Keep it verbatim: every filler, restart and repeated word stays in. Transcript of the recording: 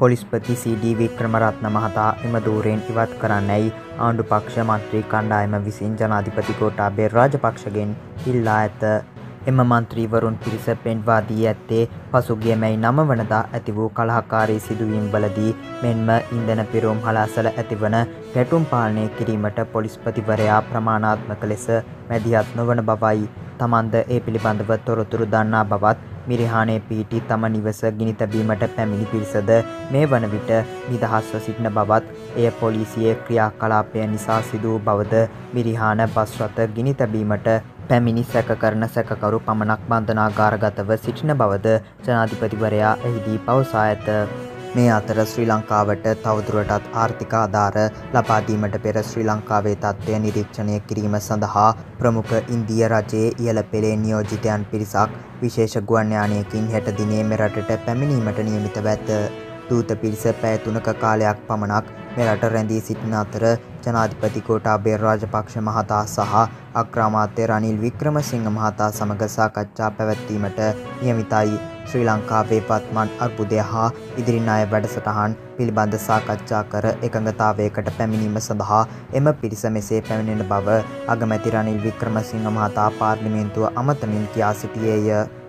පොලිස්පති සී.ඩී. වික්‍රමරත්න මහතා එම ධූරයෙන් ඉවත් කරන්නැයි ආණ්ඩු පක්ෂ මන්ත්‍රී කණ්ඩායම විසින් ජනාධිපති ගෝඨාභය රාජපක්ෂගෙන් ඉල්ලා ඇත. එම මන්ත්‍රීවරුන් පිරිස පෙන්වා දී ඇත්තේ පසුගිය මැයි නව වනදා ඇති වූ කලහකාරී සිදුවීම්වලදී මෙන්ම ඉන්ධන පිරවුම් හලාසල ඇතිවන ගැටුම් පාලනය කිරීමට පොලිස්පතිවරයා ප්‍රමාණාත්මක ලෙස මැදිහත් නොවන බවයි. තමන්ද ඒ පිළිබඳව තොරතුරු දන්නා බවත් මිරිහානේ පිහිටි තම නිවස ගිනි තැබීමට පැමිණි පිරිසද මේ වන විට නිදහස්ව සිටින බවත් එය පොලිසියේ ක්‍රියාකලාපය නිසා සිදු වූ බවද මිරිහාන බස් රථ ගිනි තැබීමට පැමිණි සැකකරන සැකකරු පමණක් බන්ධනාගාරගතව සිටින බවද ජනාධිපතිවරයා එහිදී පවසා ඇත. මේ අතර ශ්‍රී ලංකාවට තවදුරටත් ආර්ථික ආධාර ලබා දීමට පෙර ශ්‍රී ලංකාවේ තත්ත්වය නිරීක්ෂණය කිරීම සඳහා ප්‍රමුඛ ඉන්දීය රජයේ ඉහළ පෙළේ නියෝජිතයන් පිරිසක් විශේෂ ගුවන් යානයකින් හෙට දිනේ මෙරටට පැමිණීමට නියමිතව ඇත. දූත පිරිස පැය තුනක කාලයක් පමණක් මෙරට රැඳී සිටින අතර ජනාධිපති ගෝඨාභය රාජපක්ෂ මහතා සහ අග්‍රාමාත්‍ය රනිල් වික්‍රමසිංහ මහතා සමග සාකච්ඡා පැවැත්වීමට නියමිතයි. ශ්‍රී ලංකාවේ වත්මන් අර්බුදය හා ඉදිරි ණය වැඩසටහන් පිළිබඳ සාකච්ඡා කර එකඟතාවයකට පැමිණීම සඳහා එම පිරිස මෙසේ පැමිණෙන බව අගමැති රනිල් වික්‍රමසිංහ මහතා පාර්ලිමේන්තුව අමතමින් කියා සිටියේය.